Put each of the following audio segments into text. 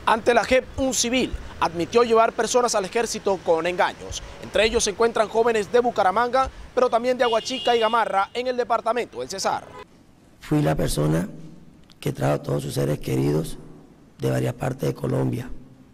Ante la JEP, un civil admitió llevar personas al ejército con engaños. Entre ellos se encuentran jóvenes de Bucaramanga, pero también de Aguachica y Gamarra, en el departamento del Cesar. Fui la persona que trajo a todos sus seres queridos de varias partes de Colombia.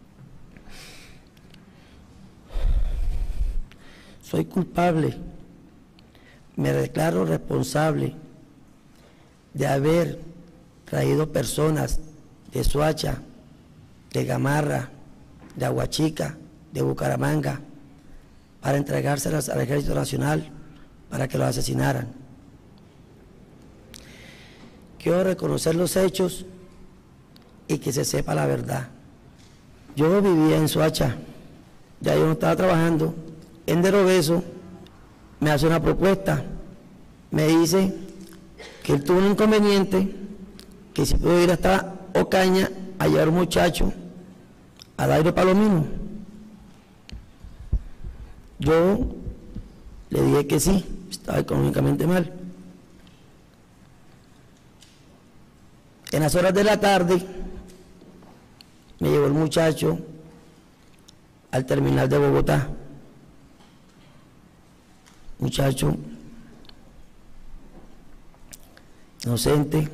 Soy culpable, me declaro responsable de haber traído personas de Soacha, de Gamarra, de Aguachica, de Bucaramanga, para entregárselas al Ejército Nacional para que los asesinaran. Quiero reconocer los hechos y que se sepa la verdad. Yo vivía en Soacha, ya yo no estaba trabajando. En Derobeso me hace una propuesta, me dice que él tuvo un inconveniente, que si puedo ir hasta Ocaña a llevar un muchacho a Dairo Palomino. Yo le dije que sí, estaba económicamente mal. En las horas de la tarde me llevó el muchacho al terminal de Bogotá. Muchacho inocente,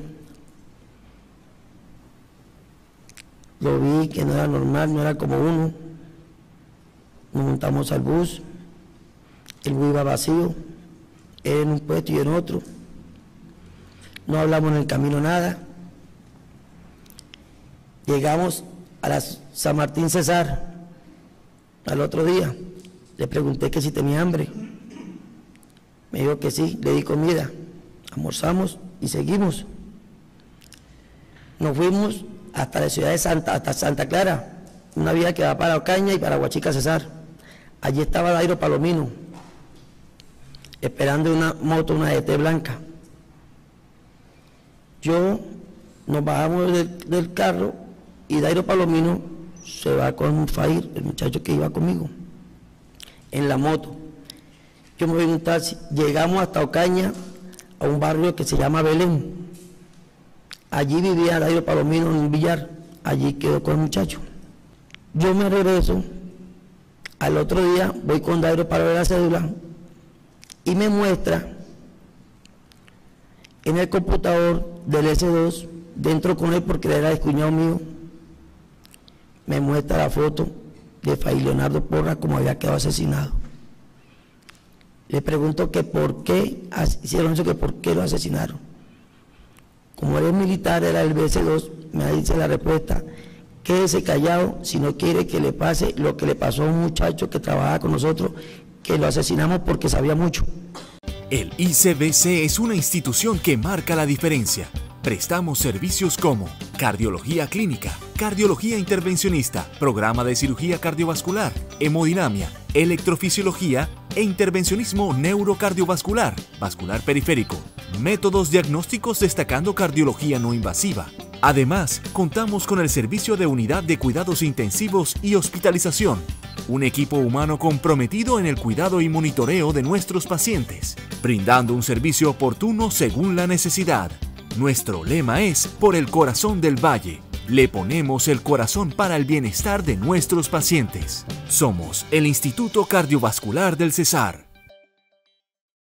lo vi que no era normal, no era como uno. Nos montamos al bus, el bus iba vacío, él en un puesto y en otro. No hablamos en el camino nada. Llegamos a la San Martín Cesar al otro día. Le pregunté que si tenía hambre. Me dijo que sí, le di comida. Almorzamos y seguimos. Nos fuimos hasta la ciudad de hasta Santa Clara, una vía que va para Ocaña y para Aguachica Cesar. Allí estaba Dairo Palomino, esperando una moto, una GT blanca. Nos bajamos del carro y Dairo Palomino se va con Fair, el muchacho que iba conmigo, en la moto. Yo me voy en un taxi, llegamos hasta Ocaña, a un barrio que se llama Belén. Allí vivía Dairo Palomino en un billar, allí quedó con el muchacho. Yo me regreso, al otro día voy con Dairo para ver la cédula y me muestra en el computador del S2, dentro con él porque él era el cuñado mío, me muestra la foto de Fray Leonardo Porras como había quedado asesinado. Le pregunto que por qué hicieron eso, que por qué lo asesinaron. Como él es militar, era el BC2, me dice la respuesta: quédese callado si no quiere que le pase lo que le pasó a un muchacho que trabajaba con nosotros, que lo asesinamos porque sabía mucho. El ICBC es una institución que marca la diferencia. Prestamos servicios como cardiología clínica, cardiología intervencionista, programa de cirugía cardiovascular, hemodinamia, electrofisiología e intervencionismo neurocardiovascular, vascular periférico, métodos diagnósticos destacando cardiología no invasiva. Además, contamos con el servicio de unidad de cuidados intensivos y hospitalización, un equipo humano comprometido en el cuidado y monitoreo de nuestros pacientes, brindando un servicio oportuno según la necesidad. Nuestro lema es Por el Corazón del Valle. Le ponemos el corazón para el bienestar de nuestros pacientes. Somos el Instituto Cardiovascular del Cesar.